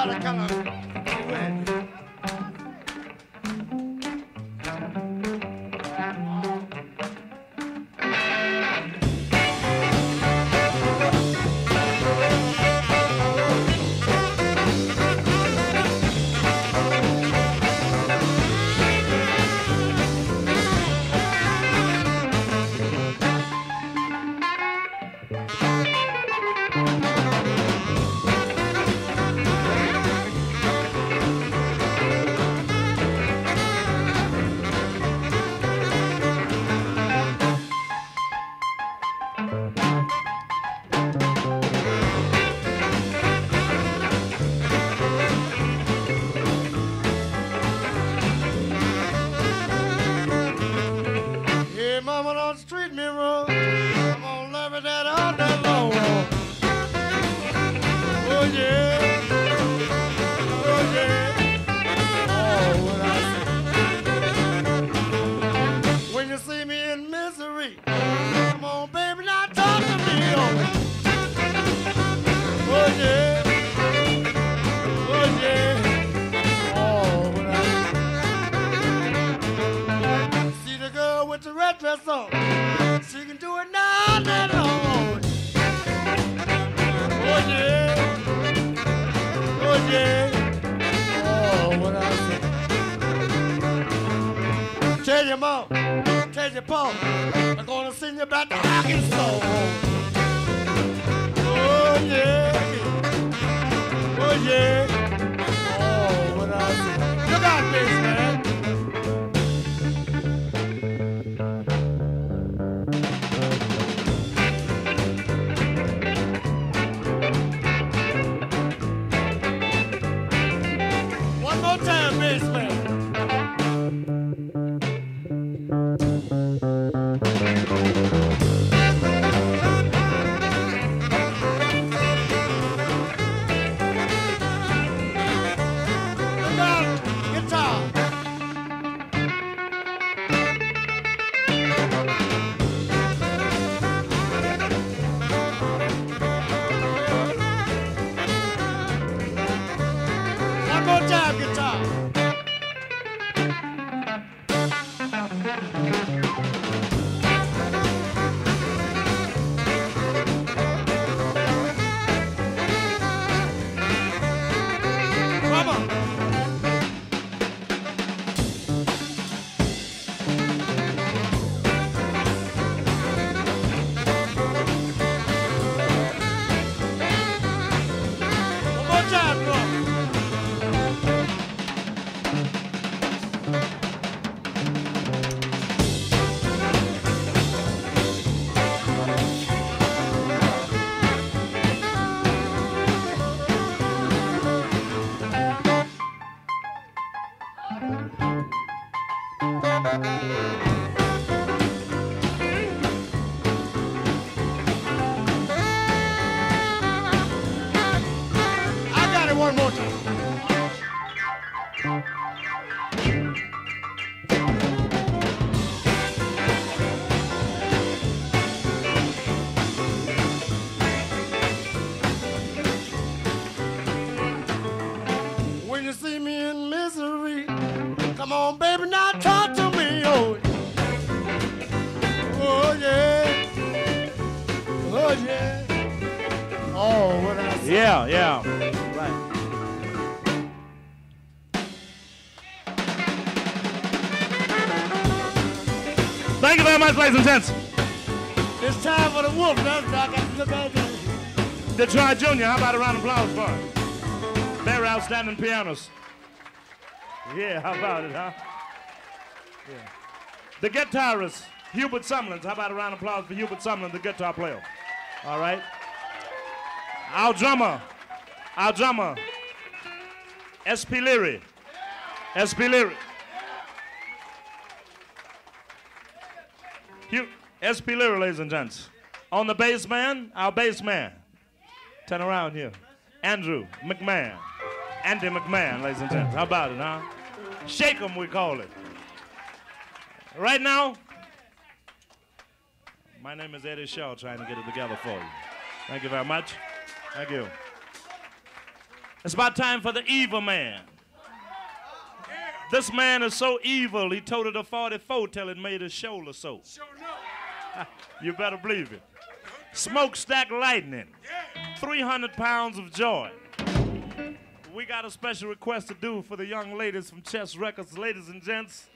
to kind of. Thank you very much, ladies and gents. It's time for the wolf. That's I got to look at it. Detroit Jr., how about a round of applause for him? Very outstanding pianist. Yeah, how about it, huh? Yeah. The guitarist, Hubert Sumlin. How about a round of applause for Hubert Sumlin, the guitar player? All right. Our drummer, S.P. Leary. S.P. Leary. S.P. Leary, ladies and gents. On the bass man, our bass man. Turn around here. Andrew McMahon. Andy McMahon, ladies and gents. How about it, huh? Shake 'em, we call it. Right now, my name is Eddie Shaw, trying to get it together for you. Thank you very much. Thank you. It's about time for the evil man. This man is so evil, he toted a 44 till it made his shoulder so. You better believe it. Smokestack lightning. 300 pounds of joy. We got a special request to do for the young ladies from Chess Records. Ladies and gents,